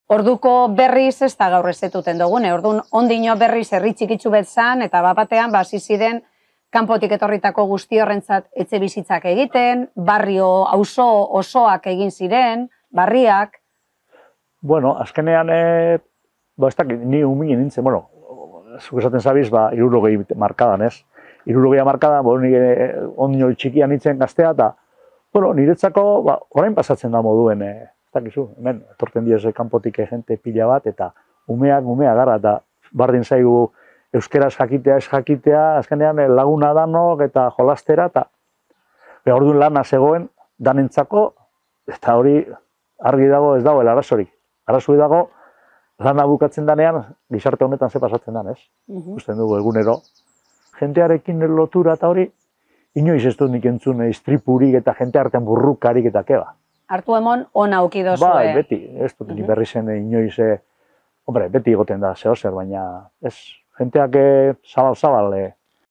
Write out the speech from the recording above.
Orduko berriz ez da gaur ezetuten dugune, orduan ondino berriz herri txikitsu betzan, eta bapatean hasi ziren kanpotik etorritako guzti horrentzat etxe bizitzak egiten, barrio auzo osoak egin ziren, barriak. Bueno, azkenean, ez dakit, ni uminen nintzen, bueno, zuk esaten zabiz, 60 markadan, ez? 60 markadan, ni ondino txikian nintzen gaztea, eta, bueno, niretzako, orain pasatzen da moduen, ez dakizu, hemen, etorten diez kanpotik jente pila bat, eta umeak gara, eta bardin zaigu euskeraz jakitea, ez jakitea, azkenean laguna danok eta jolastera, eta orduan lana zegoen, danentzako, eta hori argi dago ez dago arazorik. Arazoi dago, lana bukatzen danean, gizarte honetan ze pasatzen dan, ez? Usten dugu egunero. Jentearekin lotura eta hori, inoiz ez dut nik entzun istripurik eta jente artean burrukarik eta keba. Hartu emon ona ukidozue. Bai, beti, ez dut ni berri zen inoiz, hombre, beti egoten da zehozer, baina ez, jenteak zabal-zabal